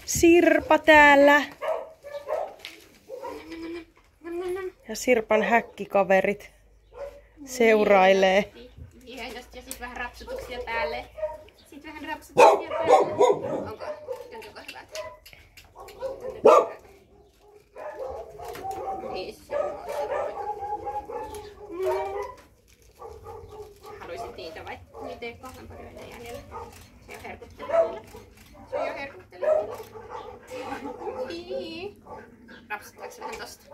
Sirpa täällä. Ja Sirpan häkkikaverit seurailee. Ja sit vähän rapsutuksia päälle. Sitten vähän rapsutuksia päälle. Tuntuuko hyvältä? Haluisit niitä vai? Niitä ei kahden paljon enää jäljellä. Se jo herkuttelee. Rapsutaanko vähän tosta?